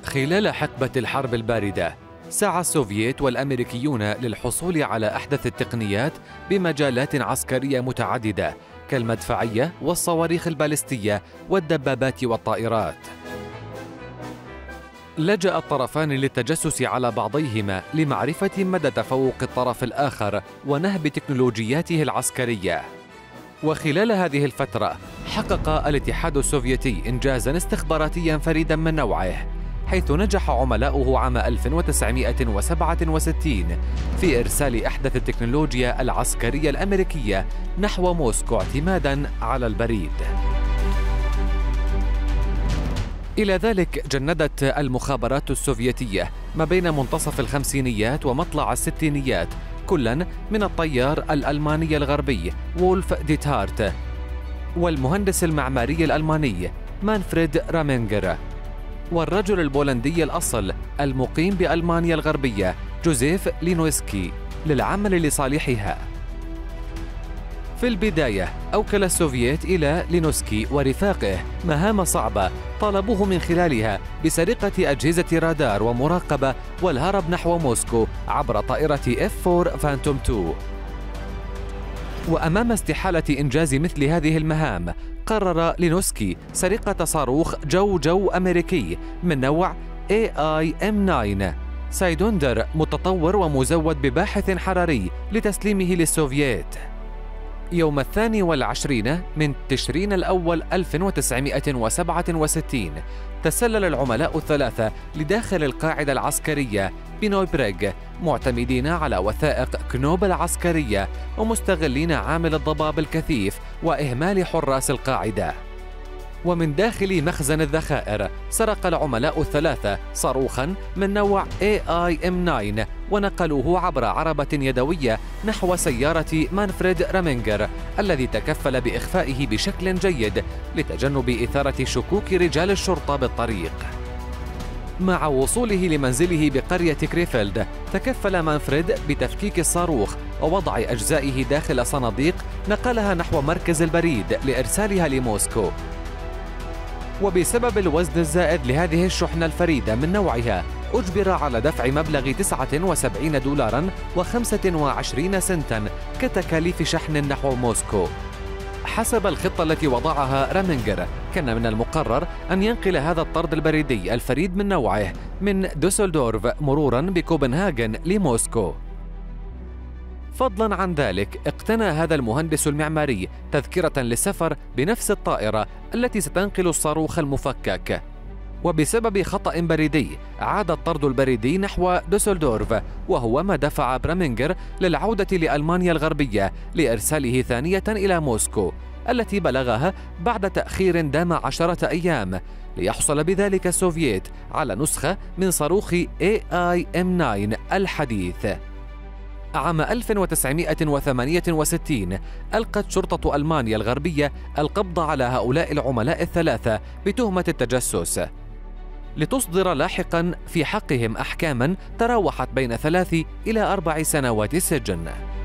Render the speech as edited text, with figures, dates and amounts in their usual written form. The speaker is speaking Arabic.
خلال حقبة الحرب الباردة، سعى السوفييت والأمريكيون للحصول على أحدث التقنيات بمجالات عسكرية متعددة كالمدفعية والصواريخ البالستية والدبابات والطائرات. لجأ الطرفان للتجسس على بعضيهما لمعرفة مدى تفوق الطرف الآخر ونهب تكنولوجياته العسكرية. وخلال هذه الفترة حقق الاتحاد السوفيتي إنجازاً استخباراتياً فريداً من نوعه، حيث نجح عملاؤه عام 1967 في إرسال أحدث التكنولوجيا العسكرية الأمريكية نحو موسكو اعتماداً على البريد. إلى ذلك جندت المخابرات السوفيتية ما بين منتصف الخمسينيات ومطلع الستينيات كلاً من الطيار الألماني الغربي وولف ديتهارت والمهندس المعماري الألماني مانفريد رامينغر والرجل البولندي الأصل المقيم بألمانيا الغربية جوزيف لينوسكي للعمل لصالحها. في البداية أوكل السوفييت إلى لينوسكي ورفاقه مهام صعبة طالبوه من خلالها بسرقة أجهزة رادار ومراقبة والهرب نحو موسكو عبر طائرة F-4 فانتوم 2. وأمام استحالة إنجاز مثل هذه المهام قرر لينوسكي سرقة صاروخ جو أمريكي من نوع AIM-9 سايدوندر متطور ومزود بباحث حراري لتسليمه للسوفييت. يوم 22 من تشرين الأول 1967 تسلل العملاء الثلاثة لداخل القاعدة العسكرية بنويبرغ معتمدين على وثائق كنوب العسكرية ومستغلين عامل الضباب الكثيف وإهمال حراس القاعدة. ومن داخل مخزن الذخائر سرق العملاء الثلاثة صاروخاً من نوع AIM-9 ونقلوه عبر عربة يدوية نحو سيارة مانفريد رامينغر الذي تكفل بإخفائه بشكل جيد لتجنب إثارة شكوك رجال الشرطة بالطريق. مع وصوله لمنزله بقرية كريفيلد تكفل مانفريد بتفكيك الصاروخ ووضع أجزائه داخل صناديق نقلها نحو مركز البريد لإرسالها لموسكو. وبسبب الوزن الزائد لهذه الشحنة الفريدة من نوعها أجبر على دفع مبلغ $79.25 كتكاليف شحن نحو موسكو. حسب الخطة التي وضعها رامينغر كان من المقرر أن ينقل هذا الطرد البريدي الفريد من نوعه من دوسلدورف مروراً بكوبنهاغن لموسكو. فضلاً عن ذلك اقتنى هذا المهندس المعماري تذكرة للسفر بنفس الطائرة التي ستنقل الصاروخ المفكك. وبسبب خطأ بريدي عاد الطرد البريدي نحو دوسلدورف، وهو ما دفع برامينغر للعودة لألمانيا الغربية لإرساله ثانية إلى موسكو التي بلغها بعد تأخير دام 10 أيام، ليحصل بذلك السوفييت على نسخة من صاروخ AIM-9 الحديث. عام 1968 ألقت شرطة ألمانيا الغربية القبض على هؤلاء العملاء الثلاثة بتهمة التجسس، لتصدر لاحقاً في حقهم أحكاماً تراوحت بين 3 إلى 4 سنوات سجن.